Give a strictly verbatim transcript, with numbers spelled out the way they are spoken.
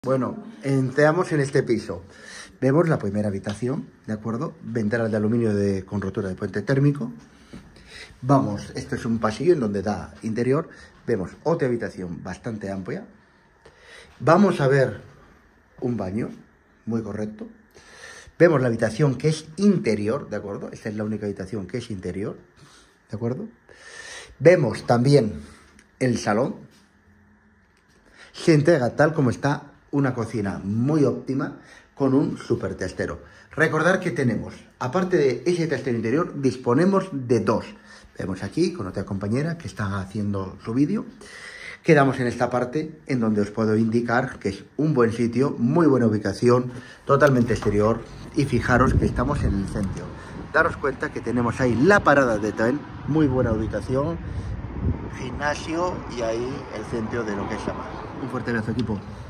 Bueno, entramos en este piso. Vemos la primera habitación, ¿de acuerdo? Ventanas de aluminio de, con rotura de puente térmico. Vamos, esto es un pasillo en donde da interior. Vemos otra habitación bastante amplia. Vamos a ver un baño, muy correcto. Vemos la habitación que es interior, ¿de acuerdo? Esta es la única habitación que es interior, ¿de acuerdo? Vemos también el salón. Se entrega tal como está, una cocina muy óptima con un super testero. Recordar que tenemos, aparte de ese testero interior, disponemos de dos. Vemos aquí con otra compañera que está haciendo su vídeo. Quedamos en esta parte en donde os puedo indicar que es un buen sitio, muy buena ubicación, totalmente exterior. Y fijaros que estamos en el centro. Daros cuenta que tenemos ahí la parada de tren, muy buena ubicación, gimnasio y ahí el centro de lo que es la mar. Un fuerte abrazo, equipo.